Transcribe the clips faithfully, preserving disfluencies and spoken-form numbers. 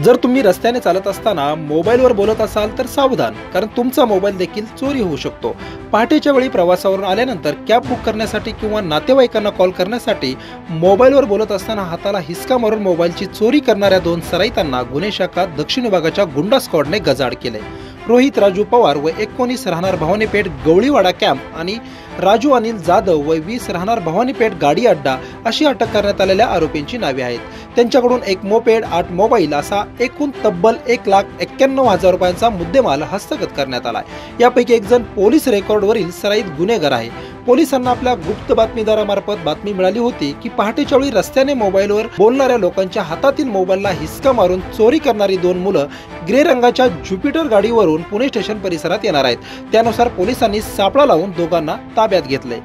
जर तुम्ही रस्त्याने चालत असताना मोबाईलवर बोलत असाल तर सावधान, कारण तुमचा मोबाईल देखील चोरी होऊ शकतो। पहाटेच्या वेळी प्रवासावरून आल्यानंतर कॅब बुक करण्यासाठी किंवा नातेवाईकांना कॉल करण्यासाठी मोबाईलवर बोलत असताना हाताला हिसका मारून मोबाईलची चोरी करणाऱ्या दोन सराईतांना गुन्हे शाखा दक्षिण विभागाच्या गुंडा स्क्वॉडने गजाआड केले। रोहित राजू पवार व एकोणीस राहणार भवानीपेठ गवळीवाडा कॅम्प आणि राजू अनिल जाधव व वीस राहणार भवानीपेठ गाडी अड्डा अशी अटक करण्यात आलेल्या आरोपींची नावे आहेत। त्यांच्याकडून एक मोपेड, आठ मोबाईल असा एकूण तब्बल एक लाख एक्क्याण्णव हजार रुपयांचा मुद्देमाल हस्तगत करण्यात आलाय। यापैकी एक जण पोलीस रेकॉर्डवरील सराईत गुन्हेगार आहे। पोलिसांना आपल्या गुप्त बातमीदारामार्फत बातमी मिळाली होती की पहाटेच्या वेळी रस्त्याने मोबाईलवर बोलणाऱ्या लोकांच्या हातातील मोबाईलला हिसका मारून चोरी करणारी दोन मुलं ग्रे रंगाच्या ज्युपिटर गाडीवरून पुणे स्टेशन परिसरात येणार आहेत। त्यानुसार पोलिसांनी सापळा लावून दोघांना ताब्यात घेतले।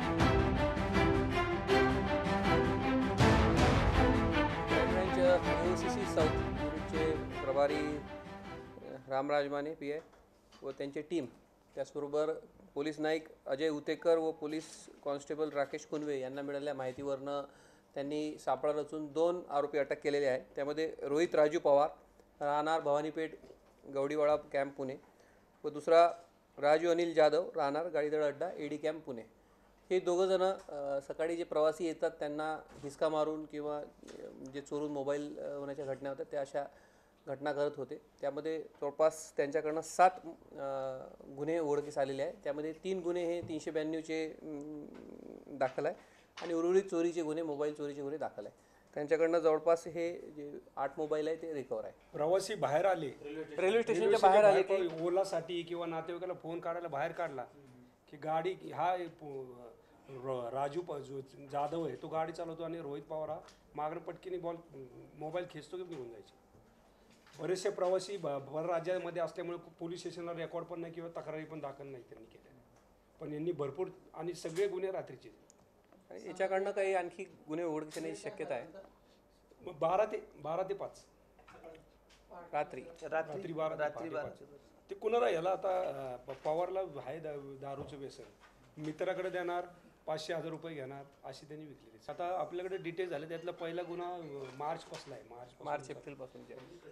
प्रभारी रामराज माने पी आय व त्यांची टीम, त्याचबरोबर पोलीस नाईक अजय उतेकर व पोलीस कॉन्स्टेबल राकेश कुनवे यांना मिळालेल्या माहितीवरनं त्यांनी सापळा रचून दोन आरोपी अटक केलेले आहेत। त्यामध्ये रोहित राजू पवार राहणार भवानीपेठ गवडीवाडा कॅम्प पुणे व दुसरा राजू अनिल जाधव राहणार गाडीदळ अड्डा एडी कॅम्प पुणे। हे दोघं जण सकाळी जे प्रवासी येतात त्यांना हिसका मारून किंवा जे चोरून मोबाईल होण्याच्या घटना होत्या त्या अशा घटना करत होते। त्यामध्ये जवळपास त्यांच्याकडनं सात गुन्हे उघडकीस आलेले आहे। त्यामध्ये तीन गुन्हे हे तीनशे ब्याण्णवचे दाखल आहे आणि उर्वरित चोरीचे गुन्हे, मोबाईल चोरीचे गुन्हे दाखल आहे। त्यांच्याकडनं जवळपास हे जे आठ मोबाईल आहे ते रिकवर आहे। प्रवासी बाहेर आले, रेल्वे स्टेशनच्या बाहेर आले की ओलासाठी किंवा नातेवाईकाला फोन काढायला बाहेर काढला की गाडी हा राजू जाधव आहे तो गाडी चालवतो आणि रोहित पवार हा मागणं पटकीने बॉल मोबाईल खेचतो की निघून जायचे। बरेचसे प्रवासी भर राज्यामध्ये असल्यामुळे पोलीस स्टेशनला रेकॉर्ड पण नाही किंवा तक्रारी पण दाखल नाही त्यांनी केल्या, पण यांनी भरपूर आणि सगळे गुन्हे रात्रीचे। याच्याकडनं काही आणखी गुन्हे उघडकीस येण्याची शक्यता आहे। बारा ते बारा ते पाच रात्री रात्री बारा रात्री बारा ते कुणाला याला आता पवारला आहे दारूचं व्यसन, मित्राकडे देणार पाचशे हजार रुपये घेणार अशी त्यांनी विकलेली। आता आपल्याकडे डिटेल झाले, त्यातला पहिला गुन्हा मार्च पासून आहे, मार्च मार्च एप्रिल पासून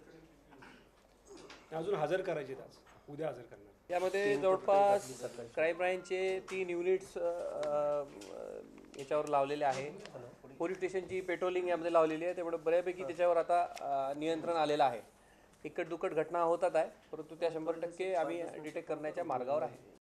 अजून हजर करायचे, आज उद्या हजर करणार। यामध्ये जवळपास क्राईम ब्रांचचे तीन युनिट्स याच्यावर लावलेले आहे। पोलीस स्टेशनची पेट्रोलिंग यामध्ये लावलेली आहे, त्यामुळे बऱ्यापैकी त्याच्यावर आता नियंत्रण आलेलं आहे। इकट दुकट घटना होतात आहे, परंतु त्या शंभर टक्के आम्ही डिटेक्ट करण्याच्या मार्गावर आहे।